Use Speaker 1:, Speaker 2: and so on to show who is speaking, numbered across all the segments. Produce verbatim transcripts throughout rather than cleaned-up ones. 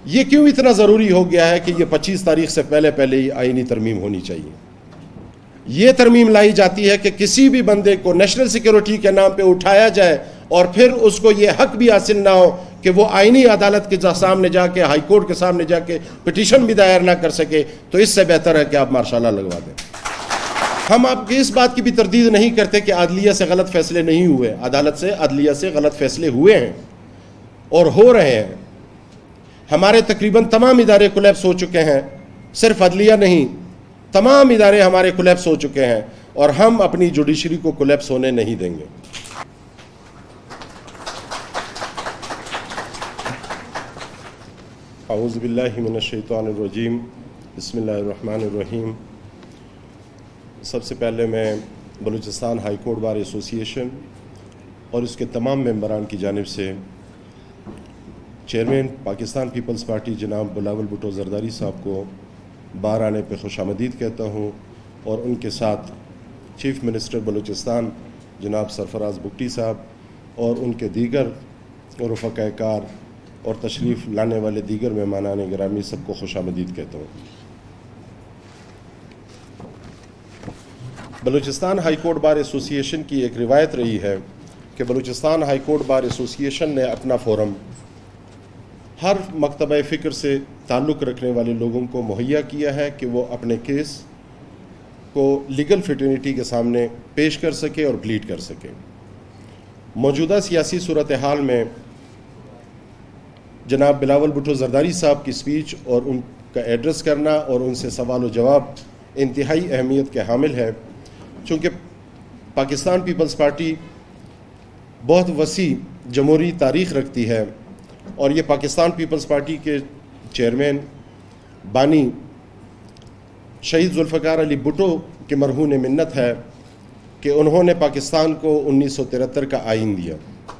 Speaker 1: یہ کیوں اتنا ضروری ہو گیا ہے کہ یہ پچیس تاریخ سے پہلے پہلے ہی آئینی ترمیم ہونی چاہیے؟ یہ ترمیم لائی جاتی ہے کہ کسی بھی بندے کو نیشنل سیکیورٹی کے نام پہ اٹھایا جائے اور پھر اس کو یہ حق بھی حاصل نہ ہو کہ وہ آئینی عدالت کے سامنے جا کے، ہائی کورٹ کے سامنے جا کے پٹیشن بھی دائر نہ کر سکے، تو اس سے بہتر ہے کہ آپ مارشاء اللہ لگوا دیں۔ ہم آپ کی اس بات کی بھی تردید نہیں کرتے کہ عدلیہ سے غلط فیصلے نہیں ہوئے، عدالت سے، عدلیہ سے غلط فیصلے ہوئے ہیں اور ہو رہے ہیں۔ ہمارے تقریباً تمام ادارے کولیپس ہو چکے ہیں، صرف عدلیہ نہیں، تمام ادارے ہمارے کولیپس ہو چکے ہیں، اور ہم اپنی جوڈیشری کو کولیپس ہونے نہیں دیں گے۔ اعوذ باللہ من الشیطان الرجیم، بسم اللہ الرحمن الرحیم۔ سب سے پہلے میں بلوچستان ہائی کورٹ بار ایسوسی ایشن اور اس کے تمام ممبران کی جانب سے چیئرمین پاکستان پیپلز پارٹی جناب بلاول بھٹو زرداری صاحب کو بار آنے پہ خوش آمدید کہتا ہوں، اور ان کے ساتھ چیف منسٹر بلوچستان جناب سرفراز بگٹی صاحب اور ان کے دیگر رفقائے کار اور تشریف لانے والے دیگر مہمانان گرامی سب کو خوش آمدید کہتا ہوں۔ بلوچستان ہائی کورٹ بار ایسوسی ایشن کی ایک روایت رہی ہے کہ بلوچستان ہائی کورٹ بار ایسوسی ایشن نے اپنا فورم ہر مکتبہ فکر سے تعلق رکھنے والے لوگوں کو مہیا کیا ہے کہ وہ اپنے کیس کو لیگل فیٹرنیٹی کے سامنے پیش کر سکے اور پلیڈ کر سکے۔ موجودہ سیاسی صورتحال میں جناب بلاول بھٹو زرداری صاحب کی سپیچ اور ان کا ایڈریس کرنا اور ان سے سوال و جواب انتہائی اہمیت کے حامل ہے، چونکہ پاکستان پیپلز پارٹی بہت وسیع جمہوری تاریخ رکھتی ہے، اور یہ پاکستان پیپلز پارٹی کے چیئرمین بانی شہید ذوالفقار علی بھٹو کے مرہون منت ہے کہ انہوں نے پاکستان کو انیس سو ترہتر کا آئین دیا،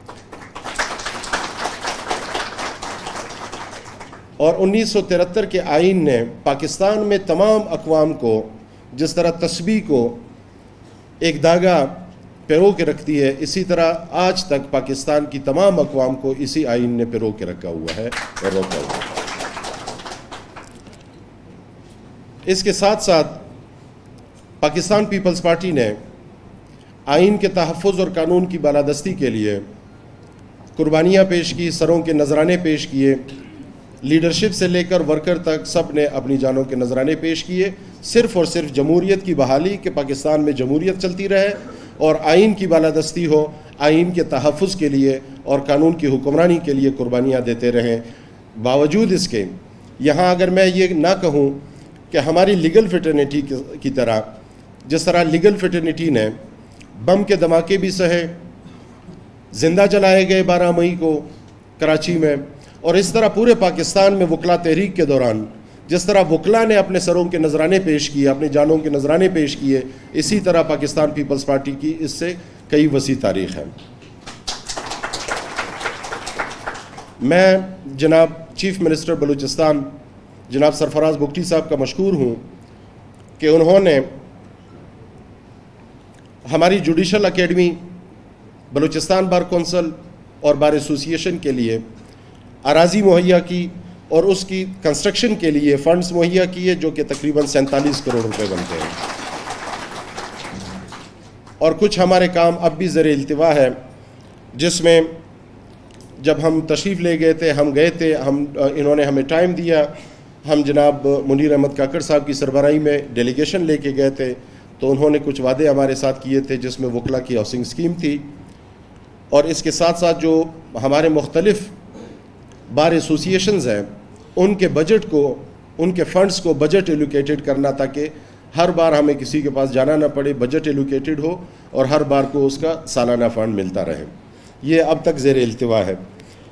Speaker 1: اور انیس سو ترہتر کے آئین نے پاکستان میں تمام اقوام کو جس طرح تسبیح کو ایک دھاگا پیرو کے رکھتی ہے، اسی طرح آج تک پاکستان کی تمام اقوام کو اسی آئین نے پیرو کے رکھا ہوا ہے اور روکا ہوا ہے۔ اس کے ساتھ ساتھ پاکستان پیپلز پارٹی نے آئین کے تحفظ اور قانون کی بالادستی کے لیے قربانیاں پیش کی، سروں کے نذرانے پیش کیے، لیڈرشپ سے لے کر ورکر تک سب نے اپنی جانوں کے نذرانے پیش کیے، صرف اور صرف جمہوریت کی بحالی، کہ پاکستان میں جمہوریت چلتی رہے اور آئین کی بالادستی ہو، آئین کے تحفظ کے لیے اور قانون کی حکمرانی کے لیے قربانیاں دیتے رہیں۔ باوجود اس کے یہاں اگر میں یہ نہ کہوں کہ ہماری لیگل فیٹرنیٹی کی طرح، جس طرح لیگل فیٹرنیٹی نے بم کے دھماکے بھی سہے، زندہ جلائے گئے بارہ مئی کو کراچی میں، اور اس طرح پورے پاکستان میں وکلا تحریک کے دوران جس طرح وکلا نے اپنے سروں کے نذرانے پیش کیے، اپنی جانوں کے نذرانے پیش کیے، اسی طرح پاکستان پیپلز پارٹی کی اس سے کئی وسیع تاریخ ہے۔ میں جناب چیف منسٹر بلوچستان جناب سرفراز بگٹی صاحب کا مشکور ہوں کہ انہوں نے ہماری judicial academy, Balochistan bar council اور بار ایسوسی ایشن کے لیے اراضی مہیا کی اور اس کی کنسٹرکشن کے لیے فنڈز مہیا کیے، جو کہ تقریباً سینتالیس کروڑ روپے بنتے ہیں، اور کچھ ہمارے کام اب بھی زیر التوا ہے، جس میں جب ہم تشریف لے گئے تھے، ہم گئے تھے، ہم انہوں نے ہمیں ٹائم دیا، ہم جناب منیر احمد کاکڑ صاحب کی سربراہی میں ڈیلیگیشن لے کے گئے تھے، تو انہوں نے کچھ وعدے ہمارے ساتھ کیے تھے، جس میں وکلا کی ہاؤسنگ اسکیم تھی، اور اس کے ساتھ ساتھ جو ہمارے مختلف بار ایسوسی ایشنز ہیں ان کے بجٹ کو، ان کے فنڈز کو بجٹ ایلوکیٹڈ کرنا، تاکہ ہر بار ہمیں کسی کے پاس جانا نہ پڑے، بجٹ ایلوکیٹڈ ہو اور ہر بار کو اس کا سالانہ فنڈ ملتا رہے۔ یہ اب تک زیر التوا ہے۔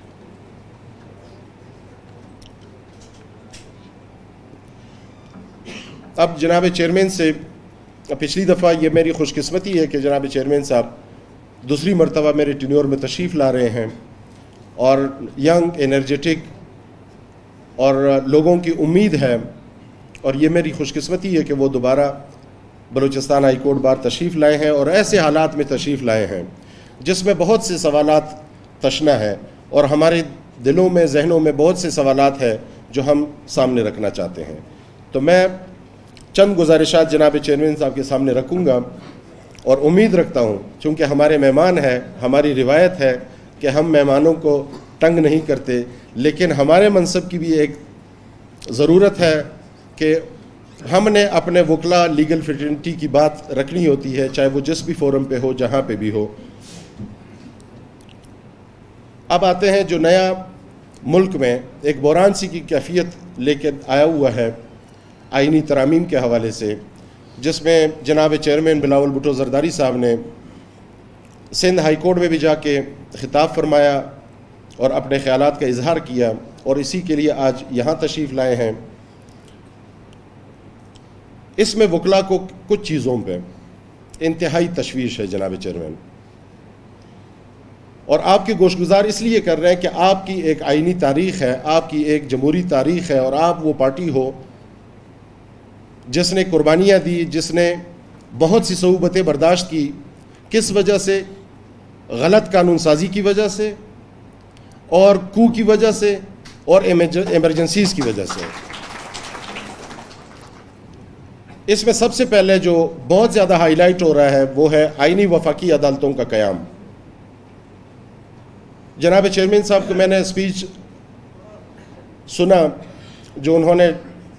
Speaker 1: اب جناب چیئرمین سے، پچھلی دفعہ یہ میری خوش قسمتی ہے کہ جناب چیئرمین صاحب دوسری مرتبہ میرے ٹینیور میں تشریف لا رہے ہیں، اور ینگ، انرجیٹک اور لوگوں کی امید ہے، اور یہ میری خوش قسمتی ہے کہ وہ دوبارہ بلوچستان ہائی کورٹ بار تشریف لائے ہیں، اور ایسے حالات میں تشریف لائے ہیں جس میں بہت سے سوالات تشنا ہے، اور ہمارے دلوں میں، ذہنوں میں بہت سے سوالات ہیں جو ہم سامنے رکھنا چاہتے ہیں. تو میں چند گزارشات جناب چیئرمین صاحب کے سامنے رکھوں گا اور امید رکھتا ہوں چونکہ ہمارے مہمان ہیں, ہماری روایت ہے کہ ہم مہمانوں کو تنگ نہیں کرتے, لیکن ہمارے منصب کی بھی ایک ضرورت ہے کہ ہم نے اپنے وکلا لیگل فریٹرنیٹی کی بات رکھنی ہوتی ہے, چاہے وہ جس بھی فورم پہ ہو, جہاں پہ بھی ہو. اب آتے ہیں جو نیا ملک میں ایک بحران سی کی کیفیت لے کے آیا ہوا ہے آئینی ترامیم کے حوالے سے, جس میں جناب چیئرمین بلاول بھٹو زرداری صاحب نے سندھ ہائی کورٹ میں بھی جا کے خطاب فرمایا اور اپنے خیالات کا اظہار کیا, اور اسی کے لیے آج یہاں تشریف لائے ہیں. اس میں وکلا کو کچھ چیزوں پہ انتہائی تشویش ہے جناب چیئرمین, اور آپ کی گوشگزار اس لیے کر رہے ہیں کہ آپ کی ایک آئینی تاریخ ہے, آپ کی ایک جمہوری تاریخ ہے, اور آپ وہ پارٹی ہو جس نے قربانیاں دی, جس نے بہت سی صعوبتیں برداشت کی. کس وجہ سے؟ غلط قانون سازی کی وجہ سے, اور کو کی وجہ سے, اور ایمرجنسیز کی وجہ سے. اس میں سب سے پہلے جو بہت زیادہ ہائی لائٹ ہو رہا ہے وہ ہے آئینی وفاقی عدالتوں کا قیام. جناب چیئرمین صاحب کو میں نے اسپیچ سنا جو انہوں نے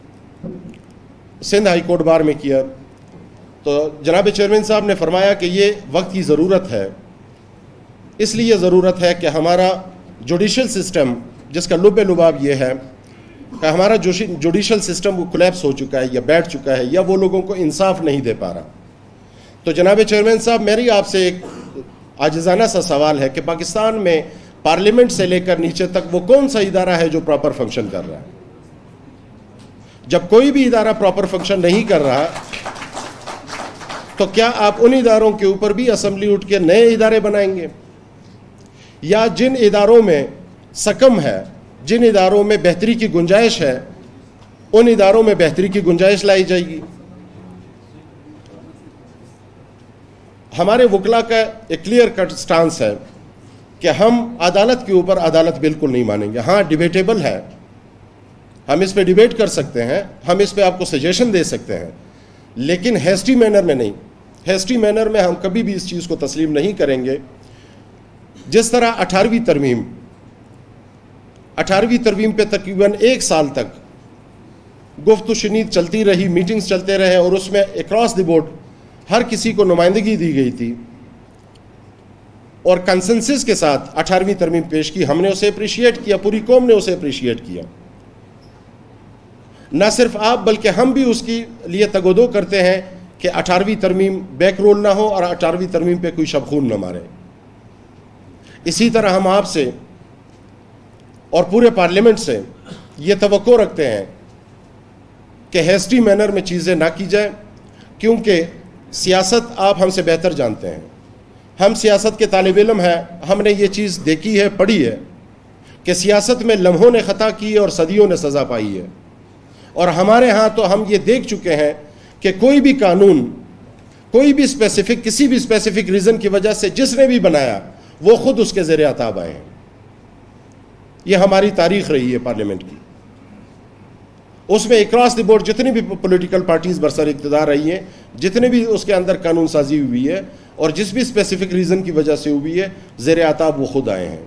Speaker 1: سندھ ہائی کورٹ بار میں کیا, تو جناب چیئرمین صاحب نے فرمایا کہ یہ وقت کی ضرورت ہے. اس لیے ضرورت ہے کہ ہمارا جوڈیشل سسٹم, جس کا لب لباب یہ ہے کہ ہمارا جوڈیشل سسٹم وہ کولیپس ہو چکا ہے یا بیٹھ چکا ہے, یا وہ لوگوں کو انصاف نہیں دے پا رہا. تو جناب چیئرمین صاحب, میری آپ سے ایک عاجزانہ سا سوال ہے کہ پاکستان میں پارلیمنٹ سے لے کر نیچے تک وہ کون سا ادارہ ہے جو پراپر فنکشن کر رہا ہے؟ جب کوئی بھی ادارہ پراپر فنکشن نہیں کر رہا تو کیا آپ ان اداروں کے اوپر بھی اسمبلی اٹھ کے نئے ادارے بنائیں گے؟ یا جن اداروں میں سکم ہے, جن اداروں میں بہتری کی گنجائش ہے, ان اداروں میں بہتری کی گنجائش لائی جائے گی؟ ہمارے وکلا کا ایک کلیئر کٹ سٹانس ہے کہ ہم عدالت کے اوپر عدالت بالکل نہیں مانیں گے. ہاں ڈیبیٹیبل ہے, ہم اس پہ ڈیبیٹ کر سکتے ہیں, ہم اس پہ آپ کو سجیشن دے سکتے ہیں, لیکن ہیسٹی مینر میں نہیں. ہیسٹی مینر میں ہم کبھی بھی اس چیز کو تسلیم نہیں کریں گے. جس طرح اٹھارہویں ترمیم اٹھارہویں ترمیم پہ تقریباً ایک سال تک گفت و شنید چلتی رہی, میٹنگز چلتے رہے, اور اس میں اکراس دی بورڈ ہر کسی کو نمائندگی دی گئی تھی, اور کنسنسس کے ساتھ اٹھارہویں ترمیم پیش کی. ہم نے اسے اپریشیٹ کیا, پوری قوم نے اسے اپریشیٹ کیا. نہ صرف آپ بلکہ ہم بھی اس کی لیے تگودو کرتے ہیں کہ اٹھارہویں ترمیم بیک رول نہ ہو اور اٹھارہویں ترمیم پہ کوئی شب خون نہ مارے. اسی طرح ہم آپ سے اور پورے پارلیمنٹ سے یہ توقع رکھتے ہیں کہ ہیسٹی مینر میں چیزیں نہ کی جائیں, کیونکہ سیاست آپ ہم سے بہتر جانتے ہیں. ہم سیاست کے طالب علم ہیں, ہم نے یہ چیز دیکھی ہے, پڑھی ہے کہ سیاست میں لمحوں نے خطا کی ہے اور صدیوں نے سزا پائی ہے. اور ہمارے ہاں تو ہم یہ دیکھ چکے ہیں کہ کوئی بھی قانون, کوئی بھی اسپیسیفک, کسی بھی اسپیسیفک ریزن کی وجہ سے جس نے بھی بنایا وہ خود اس کے زیر عتاب آئے ہیں. یہ ہماری تاریخ رہی ہے پارلیمنٹ کی. اس میں اکراس دی بورڈ جتنی بھی پولیٹیکل پارٹیز برسر اقتدار رہی ہیں, جتنے بھی اس کے اندر قانون سازی ہوئی ہے, اور جس بھی اسپیسیفک ریزن کی وجہ سے ہوئی ہے, زیر عتاب وہ خود آئے ہیں.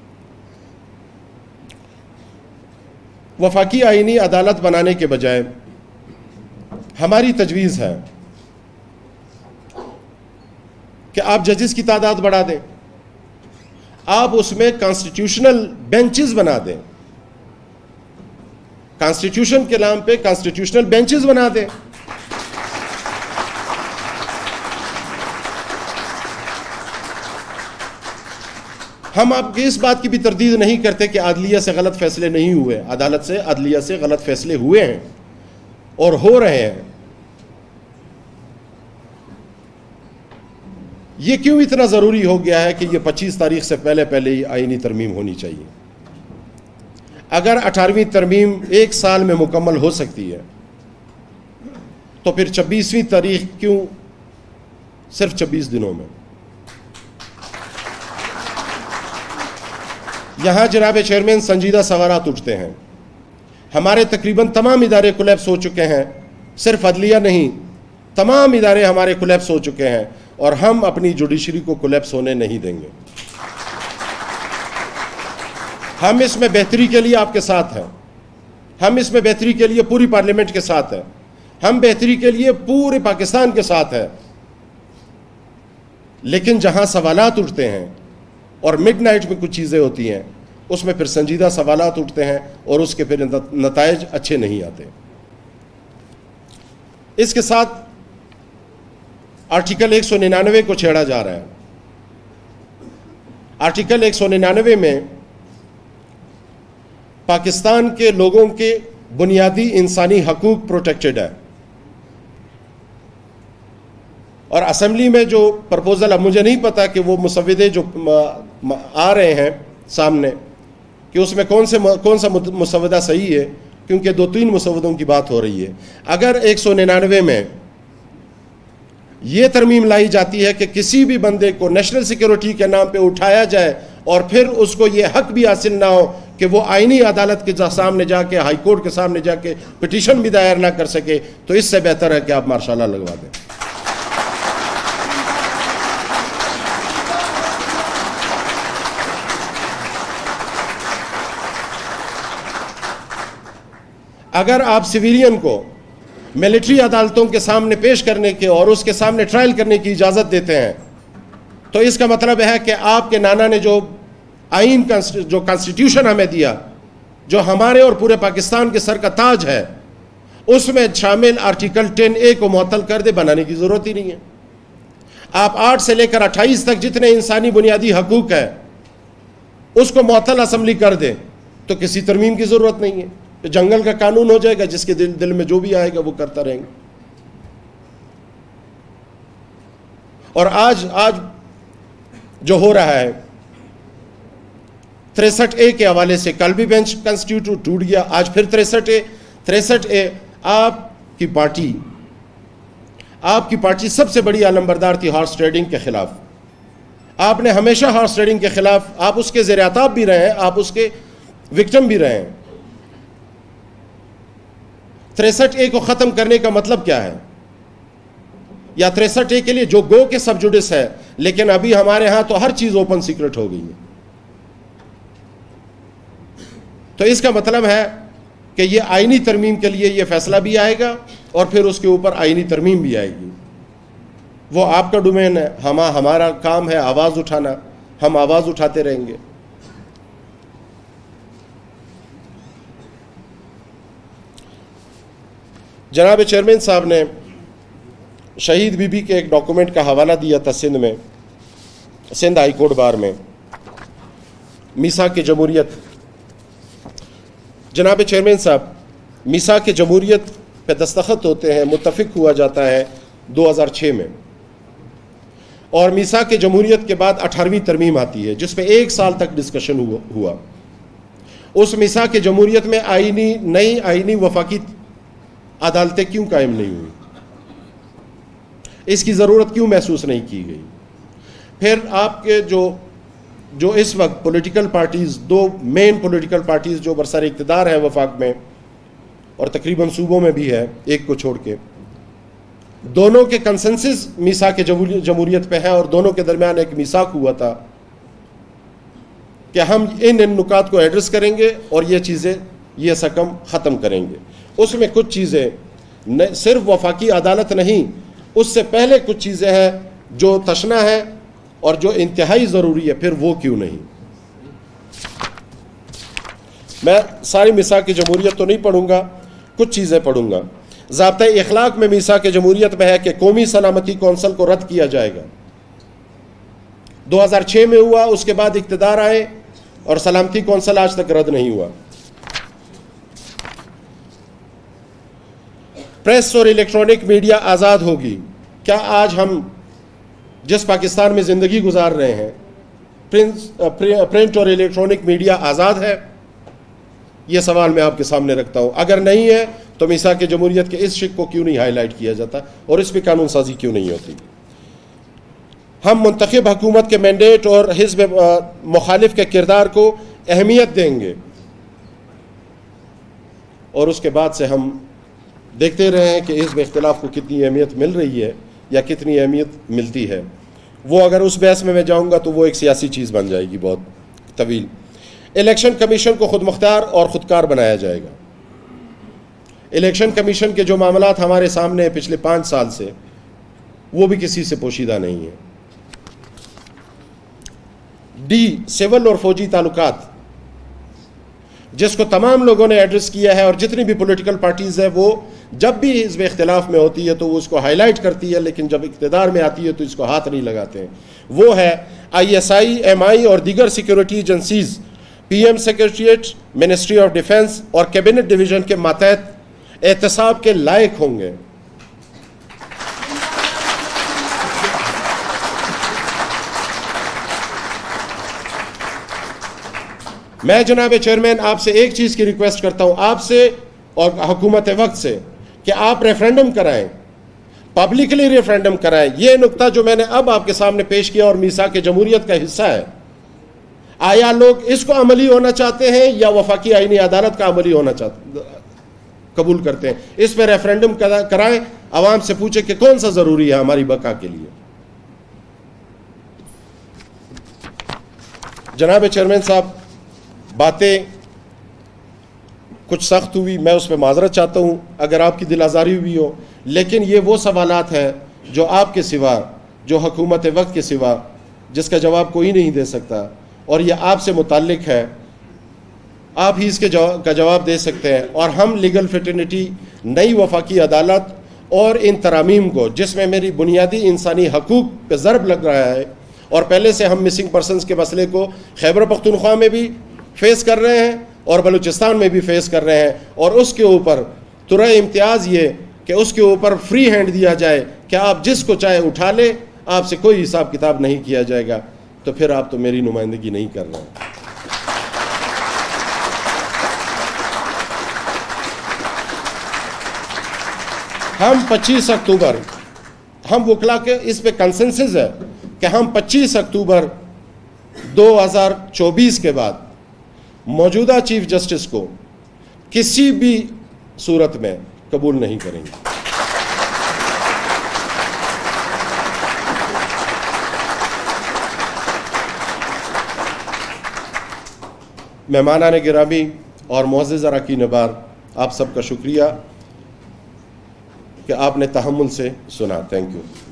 Speaker 1: وفاقی آئینی عدالت بنانے کے بجائے ہماری تجویز ہے کہ آپ ججز کی تعداد بڑھا دیں, آپ اس میں کانسٹیٹیوشنل بینچز بنا دیں, کانسٹیٹیوشن کے نام پہ کانسٹیٹیوشنل بینچز بنا دیں. ہم آپ کی اس بات کی بھی تردید نہیں کرتے کہ عدلیہ سے غلط فیصلے نہیں ہوئے, عدالت سے, عدلیہ سے غلط فیصلے ہوئے ہیں اور ہو رہے ہیں. یہ کیوں اتنا ضروری ہو گیا ہے کہ یہ پچیس تاریخ سے پہلے پہلے ہی آئینی ترمیم ہونی چاہیے؟ اگر اٹھارہویں ترمیم ایک سال میں مکمل ہو سکتی ہے تو پھر چھبیسویں تاریخ کیوں صرف چھبیس دنوں میں؟ یہاں جناب چیئرمین سنجیدہ سوالات اٹھتے ہیں. ہمارے تقریباً تمام ادارے کولیپس ہو چکے ہیں، صرف عدلیہ نہیں، تمام ادارے ہمارے کولیپس ہو چکے ہیں، اور ہم اپنی جوڈیشری کو کولیپس ہونے نہیں دیں گے۔ ہم اس میں بہتری کے لیے آپ کے ساتھ ہیں، ہم اس میں بہتری کے لیے پوری پارلیمنٹ کے ساتھ ہیں، ہم بہتری کے لیے پورے پاکستان کے ساتھ ہیں، لیکن جہاں سوالات اٹھتے ہیں اور مڈ نائٹ میں کچھ چیزیں ہوتی ہیں، اس میں پھر سنجیدہ سوالات اٹھتے ہیں اور اس کے پھر نتائج اچھے نہیں آتے۔ اس کے ساتھ آرٹیکل ایک سو ننانوے کو چھیڑا جا رہا ہے۔ آرٹیکل ایک سو ننانوے میں پاکستان کے لوگوں کے بنیادی انسانی حقوق پروٹیکٹڈ ہے، اور اسمبلی میں جو پرپوزل، اب مجھے نہیں پتا کہ وہ مسودے جو آ رہے ہیں سامنے کہ اس میں کون سے کون سا مسودہ صحیح ہے، کیونکہ دو تین مسودوں کی بات ہو رہی ہے۔ اگر ایک سو ننانوے میں یہ ترمیم لائی جاتی ہے کہ کسی بھی بندے کو نیشنل سیکیورٹی کے نام پہ اٹھایا جائے اور پھر اس کو یہ حق بھی حاصل نہ ہو کہ وہ آئینی عدالت کے سامنے جا کے، ہائی کورٹ کے سامنے جا کے پٹیشن بھی دائر نہ کر سکے، تو اس سے بہتر ہے کہ آپ مارشل لا لگوا دیں۔ اگر آپ سویلین کو ملٹری عدالتوں کے سامنے پیش کرنے کے اور اس کے سامنے ٹرائل کرنے کی اجازت دیتے ہیں، تو اس کا مطلب ہے کہ آپ کے نانا نے جو آئین، جو کانسٹیٹیوشن ہمیں دیا، جو ہمارے اور پورے پاکستان کے سر کا تاج ہے، اس میں شامل آرٹیکل ٹین اے کو معطل کر دے، بنانے کی ضرورت ہی نہیں ہے۔ آپ آٹھ سے لے کر اٹھائیس تک جتنے انسانی بنیادی حقوق ہے اس کو معطل اسمبلی کر دے، تو کسی ترمیم کی ضرورت نہیں ہے، جنگل کا قانون ہو جائے گا، جس کے دل دل میں جو بھی آئے گا وہ کرتا رہیں گے۔ اور آج آج جو ہو رہا ہے تریسٹھ اے کے حوالے سے، کل بھی بینچ کنسٹیٹیوٹ ٹوٹ گیا، آج پھر تریسٹھ اے تریسٹھ اے آپ کی پارٹی آپ کی پارٹی سب سے بڑی علمبردار تھی ہارس ٹریڈنگ کے خلاف۔ آپ نے ہمیشہ ہارس ٹریڈنگ کے خلاف، آپ اس کے زیر عتاب بھی رہے ہیں، آپ اس کے وکٹم بھی رہے ہیں۔ تریسٹھ اے کو ختم کرنے کا مطلب کیا ہے؟ یا تریسٹھ اے کے لیے جو گو کے سب جوڈس ہے، لیکن ابھی ہمارے ہاں تو ہر چیز اوپن سیکرٹ ہو گئی ہے، تو اس کا مطلب ہے کہ یہ آئینی ترمیم کے لیے یہ فیصلہ بھی آئے گا اور پھر اس کے اوپر آئینی ترمیم بھی آئے گی۔ وہ آپ کا ڈومین ہے، ہم ہمارا کام ہے آواز اٹھانا، ہم آواز اٹھاتے رہیں گے۔ جناب چیئرمین صاحب نے شہید بی بی کے ایک ڈاکومنٹ کا حوالہ دیا تھا سندھ میں، سندھ ہائی کورٹ بار میں، میثاق جمہوریت۔ جناب چیئرمین صاحب، میثاق جمہوریت پہ دستخط ہوتے ہیں، متفق ہوا جاتا ہے دو ہزار چھ میں، اور میثاق جمہوریت کے بعد اٹھارہویں ترمیم آتی ہے جس پہ ایک سال تک ڈسکشن ہوا۔ اس میثاق جمہوریت میں آئینی نئی آئینی وفاقی عدالتیں کیوں قائم نہیں ہوئی؟ اس کی ضرورت کیوں محسوس نہیں کی گئی؟ پھر آپ کے جو جو اس وقت پولیٹیکل پارٹیز، دو مین پولیٹیکل پارٹیز جو برسر اقتدار ہے وفاق میں اور تقریباً صوبوں میں بھی ہے ایک کو چھوڑ کے، دونوں کے کنسنسس میثاق جمہوریت پہ ہے، اور دونوں کے درمیان ایک میثاق ہوا تھا کہ ہم ان ان نکات کو ایڈریس کریں گے اور یہ چیزیں، یہ سکم ختم کریں گے۔ اس میں کچھ چیزیں صرف وفاقی عدالت نہیں، اس سے پہلے کچھ چیزیں ہیں جو تشنہ ہے اور جو انتہائی ضروری ہے، پھر وہ کیوں نہیں؟ میں ساری میثاق جمہوریت تو نہیں پڑھوں گا، کچھ چیزیں پڑھوں گا۔ ضابطۂ اخلاق میں میثاق جمہوریت میں ہے کہ قومی سلامتی کونسل کو رد کیا جائے گا۔ دو ہزار چھ میں ہوا، اس کے بعد اقتدار آئے اور سلامتی کونسل آج تک رد نہیں ہوا۔ پریس اور الیکٹرانک میڈیا آزاد ہوگی۔ کیا آج ہم جس پاکستان میں زندگی گزار رہے ہیں، پرنٹ اور الیکٹرانک میڈیا آزاد ہے؟ یہ سوال میں آپ کے سامنے رکھتا ہوں۔ اگر نہیں ہے تو میثاق جمہوریت کے اس شق کو کیوں نہیں ہائی لائٹ کیا جاتا اور اس پہ قانون سازی کیوں نہیں ہوتی؟ ہم منتخب حکومت کے مینڈیٹ اور حزب مخالف کے کردار کو اہمیت دیں گے۔ اور اس کے بعد سے ہم دیکھتے رہے ہیں کہ حزب اختلاف کو کتنی اہمیت مل رہی ہے یا کتنی اہمیت ملتی ہے. وہ اگر اس بحث میں میں جاؤں گا تو وہ ایک سیاسی چیز بن جائے گی بہت طویل. الیکشن کمیشن کو خود مختار اور خودکار بنایا جائے گا. الیکشن کمیشن کے جو معاملات ہمارے سامنے پچھلے پانچ سال سے وہ بھی کسی سے پوشیدہ نہیں ہیں. ڈی سول اور فوجی تعلقات جس کو تمام لوگوں نے ایڈریس کیا ہے اور جتنی بھی پولیٹیکل پارٹیز ہے وہ جب بھی حزب اختلاف میں ہوتی ہے تو وہ اس کو ہائی لائٹ کرتی ہے لیکن جب اقتدار میں آتی ہے تو اس کو ہاتھ نہیں لگاتے ہیں. وہ ہے I S I am I اور دیگر security agencies P M secretariat ministry of defence اور کیبنٹ ڈویژن کے ماتحت احتساب کے لائق ہوں گے. میں جناب چیئرمین آپ سے ایک چیز کی ریکویسٹ کرتا ہوں آپ سے اور حکومت وقت سے کہ آپ ریفرینڈم کرائیں, پبلکلی ریفرینڈم کرائیں. یہ نقطہ جو میں نے اب آپ کے سامنے پیش کیا اور میثاق جمہوریت کا حصہ ہے, آیا لوگ اس کو عملی ہونا چاہتے ہیں یا وفاقی آئینی عدالت کا عملی ہونا چاہتے قبول کرتے ہیں؟ اس پہ ریفرینڈم کرائیں, عوام سے پوچھیں کہ کون سا ضروری ہے ہماری بقا کے لیے. جناب چیئرمین صاحب, باتیں کچھ سخت ہوئی, میں اس پہ معذرت چاہتا ہوں اگر آپ کی دل آزاری ہوئی ہو, لیکن یہ وہ سوالات ہیں جو آپ کے سوا, جو حکومت وقت کے سوا, جس کا جواب کوئی نہیں دے سکتا, اور یہ آپ سے متعلق ہے. آپ ہی اس کے جواب کا جواب دے سکتے ہیں. اور ہم لیگل فیٹرنیٹی, نئی وفاقی عدالت اور ان ترامیم کو جس میں میری بنیادی انسانی حقوق پہ ضرب لگ رہا ہے, اور پہلے سے ہم مسنگ پرسنز کے مسئلے کو خیبر پختونخوا میں بھی فیس کر رہے ہیں اور بلوچستان میں بھی فیس کر رہے ہیں, اور اس کے اوپر ترہ امتیاز یہ کہ اس کے اوپر فری ہینڈ دیا جائے کہ آپ جس کو چاہے اٹھا لے, آپ سے کوئی حساب کتاب نہیں کیا جائے گا, تو پھر آپ تو میری نمائندگی نہیں کر رہے ہیں. ہم پچیس اکتوبر, ہم وکلا کے اس پہ کنسنسس ہے کہ ہم پچیس اکتوبر دو ہزار چوبیس کے بعد موجودہ چیف جسٹس کو کسی بھی صورت میں قبول نہیں کریں گے. مہمانان گرامی اور معزز اراکین بار, آپ سب کا شکریہ کہ آپ نے تحمل سے سنا. Thank you.